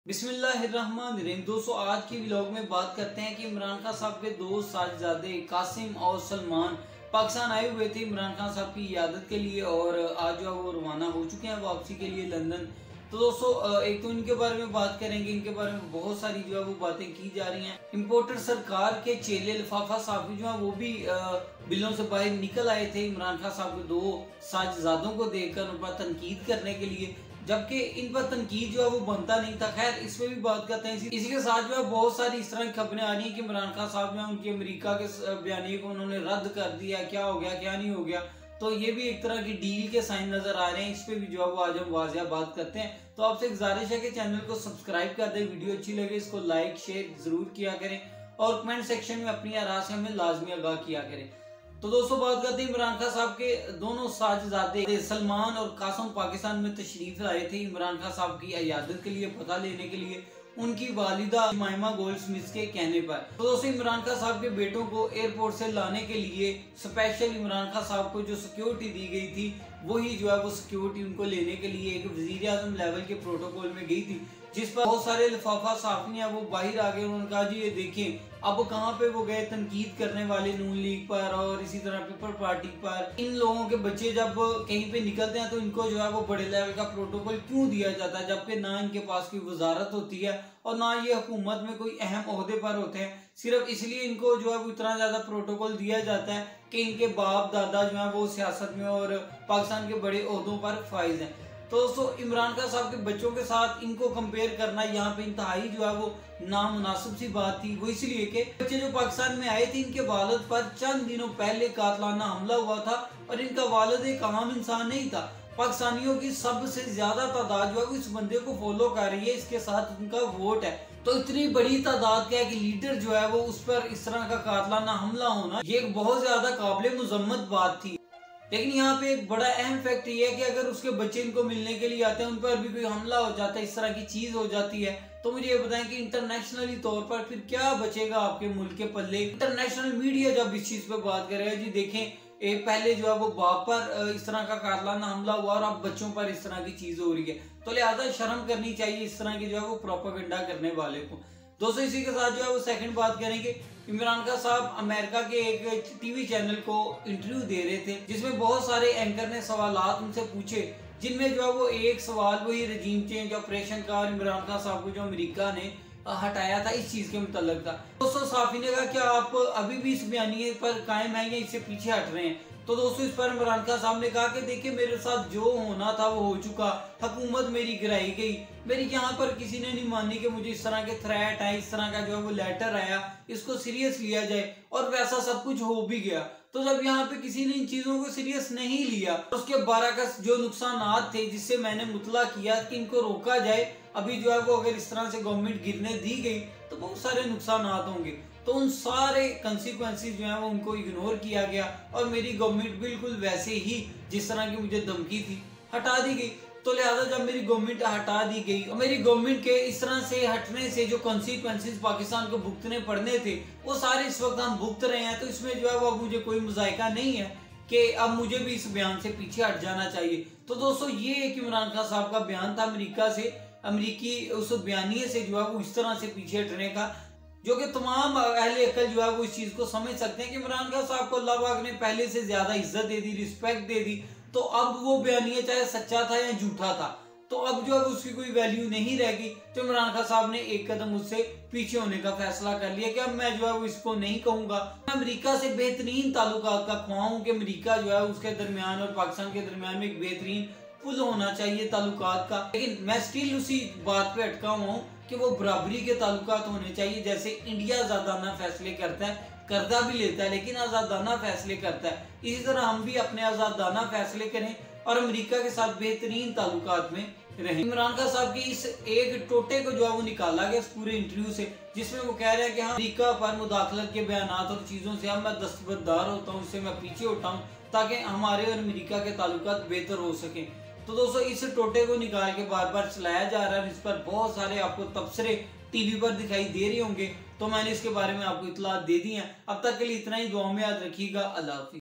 बिस्मिल्लाहिर्रहमानिर्रहीम। दोस्तों, आज की व्लॉग में बात करते हैं कि इमरान खान साहब के दो साहिबजादे कासिम और सलमान पाकिस्तान आए हुए थे इमरान खान साहब की इयादत के लिए और आज जो है वो रवाना हो चुके हैं वापसी के लिए लंदन। तो दोस्तों, एक तो इनके बारे में बात करेंगे, इनके बारे में बहुत सारी जो है वो बातें की जा रही हैं। इम्पोर्टर सरकार के चेले लिफाफा साहब जो है वो भी बिलों से बाहर निकल आए थे इमरान खान साहब के दो साहिबजादों को देखकर उन पर तनकीद करने के लिए, जबकि इन पर तनकीद जो है वो बनता नहीं था। खैर, इस पे भी बात करते हैं। इसी के साथ जो है बहुत सारी इस तरह की खबरें आ रही हैं कि इमरान खान साहब जो है उनकी अमेरिका के बयानी को उन्होंने रद्द कर दिया। क्या हो गया, क्या नहीं हो गया, तो ये भी एक तरह की डील के साइन नजर आ रहे हैं। इस पे भी जो है वो आज हम वाजिया बात करते हैं। तो आपसे गुजारिश है कि चैनल को सब्सक्राइब कर दें, वीडियो अच्छी लगे इसको लाइक शेयर जरूर किया करें और कमेंट सेक्शन में अपनी आराम से हमें लाजमी आगाह किया करें। तो दोस्तों, बात करते हैं इमरान खान साहब के दोनों साहिबजादे सलमान और कासिम पाकिस्तान में तशरीफ लाए थे इमरान खान साहब की इयादत के लिए, पता लेने के लिए उनकी वालिदा जुमैमा गोल्डस्मिथ के कहने पर। तो दोस्तों, इमरान खान साहब के बेटों को एयरपोर्ट से लाने के लिए स्पेशल इमरान खान साहब को जो सिक्योरिटी दी गई थी वही जो है वो सिक्योरिटी उनको लेने के लिए एक वजीर आजम लेवल के प्रोटोकॉल में गई थी, जिस पर बहुत सारे लिफाफा साफियां वो बाहर आ गए। उन्होंने कहा जी ये देखें, अब कहाँ पे वो गए तनकीद करने वाले नून लीग पर और इसी तरह पीपल पार्टी पर। इन लोगों के बच्चे जब कहीं पे निकलते हैं तो इनको जो है वो बड़े लेवल का प्रोटोकॉल क्यों दिया जाता है, जबकि ना इनके पास कोई वजारत होती है और ना ये हुकूमत में कोई अहम ओहदे पर होते हैं। सिर्फ इसलिए इनको जो है वो इतना ज्यादा प्रोटोकॉल दिया जाता है कि इनके बाप दादा जो है वो सियासत में और पाकिस्तान के बड़े ओहदों पर फाइज हैं। तो दोस्तों, इमरान खान साहब के बच्चों के साथ इनको कंपेयर करना यहाँ पे इंतहाई जो है वो नामुनासिब सी बात थी। वो इसलिए कि बच्चे जो पाकिस्तान में आए थे इनके वालिद पर चंद दिनों पहले कातलाना हमला हुआ था और इनका वालिद एक आम इंसान नहीं था। पाकिस्तानियों की सबसे ज्यादा तादाद जो है वो इस बंदे को फॉलो कर रही है, इसके साथ उनका वोट है। तो इतनी बड़ी तादाद क्या है कि लीडर जो है वो उस पर इस तरह का कातलाना हमला होना ये एक बहुत ज्यादा काबिल मुजम्मत बात थी। लेकिन यहाँ पे एक बड़ा अहम फैक्ट ये है कि अगर उसके बच्चे इनको मिलने के लिए आते हैं, उन पर भी कोई हमला हो जाता है, इस तरह की चीज हो जाती है, तो मुझे ये बताएं कि इंटरनेशनली तौर पर फिर क्या बचेगा आपके मुल्क के पल्ले। इंटरनेशनल मीडिया जब इस चीज पे बात करेगा, जी देखें एक पहले जो है वो बाप पर इस तरह का कातलाना हमला हुआ और अब बच्चों पर इस तरह की चीज हो रही है, तो लिहाजा शर्म करनी चाहिए इस तरह की जो है वो प्रोपेगेंडा करने वाले को। दोस्तों, इसी के साथ जो है वो सेकंड बात करेंगे। इमरान खान साहब अमेरिका के एक टीवी चैनल को इंटरव्यू दे रहे थे, जिसमें बहुत सारे एंकर ने सवालात उनसे पूछे, जिनमें जो है वो एक सवाल वही रजीम चेंज ऑपरेशन का और इमरान खान साहब को जो अमेरिका ने हटाया था इस चीज के मुताल्लिक था। दोस्तों, साफी ने कहा क्या आप अभी भी इस बयानिए पर कायम है या इससे पीछे हट रहे हैं? तो दोस्तों, इस पर इमरान खान साहब ने कहा कि देखिए मेरे साथ जो होना था वो हो चुका, हुकूमत मेरी गिराई गई, मेरी यहाँ पर किसी ने नहीं मानी कि मुझे इस तरह के थ्रेट आए, इस तरह का जो है वो लेटर आया, इसको सीरियस लिया जाए, और वैसा सब कुछ हो भी गया। तो जब यहाँ पे किसी ने इन चीजों को सीरियस नहीं लिया, उसके बरअक्स जो नुकसान थे जिससे मैंने मुतला किया कि इनको रोका जाए, अभी जो है वो अगर इस तरह से गवर्नमेंट गिरने दी गई तो बहुत सारे नुकसान होंगे, तो उन सारे कंसिक्वेंसेस जो है वो उनको इग्नोर किया गया और मेरी गवर्नमेंट बिल्कुल वैसे ही जिस तरह की मुझे धमकी थी हटा दी गई। तो लिहाजा जब मेरी गवर्नमेंट हटा दी गई और मेरी गवर्नमेंट के इस तरह से हटने से जो कॉन्सिक्वेंसेस पाकिस्तान को भुगतने पड़ने थे वो सारे इस वक्त हम भुगत रहे हैं। तो इसमें जो है वो मुझे कोई मुजायका नहीं है कि अब मुझे भी इस बयान से पीछे हट जाना चाहिए। तो दोस्तों, ये एक इमरान खान साहब का बयान था अमेरिका से, अमेरिकी उस बयानिए से जो है वो इस तरह से पीछे हटने का, जो कि तमाम अहले अकल जो है वो इस चीज को समझ सकते हैं कि इमरान खान साहब को अल्लाह पाक ने पहले से ज्यादा इज्जत दे दी, रिस्पेक्ट दे दी, तो अब वो बयानिया चाहे सच्चा था या झूठा था तो अब जो है उसकी कोई वैल्यू नहीं रहेगी। तो इमरान खान साहब ने एक कदम उससे पीछे होने का फैसला कर लिया कि अब मैं जो है वो इसको नहीं कहूंगा। अमेरिका से बेहतरीन ताल्लुकात का ख्वाह हूं कि अमेरिका जो है उसके दरमियान और पाकिस्तान के दरमियान में एक बेहतरीन पुल होना चाहिए ताल्लुकात का, लेकिन मैं स्टिल उसी बात पे अटका हुआ हूँ कि वो बराबरी के ताल्लुकात होने चाहिए। जैसे इंडिया आजादाना फैसले करता है, कर्जा भी लेता है, लेकिन आजादाना फैसले करता है, इसी तरह हम भी अपने आजादाना फैसले करें और अमेरिका के साथ बेहतरीन ताल्लुकात में रहें। इमरान खान साहब की इस एक टोटे को जो है वो निकाला गया इस पूरे इंटरव्यू से, जिसमें वो कह रहे हैं कि हाँ अमेरिका पर मुदाखलत के बयानात और चीजों से अब मैं दस्तबरदार होता हूँ, इससे मैं पीछे उठा हूँ ताकि हमारे और अमेरिका के ताल्लुकात बेहतर हो सके। तो दोस्तों, इस टोटे को निकाल के बार बार चलाया जा रहा है, इस पर बहुत सारे आपको तबसरे टीवी पर दिखाई दे रहे होंगे, तो मैंने इसके बारे में आपको इतला दे दी है। अब तक के लिए इतना ही, दुआ में याद रखिएगा। अल्लाह हाफिज़।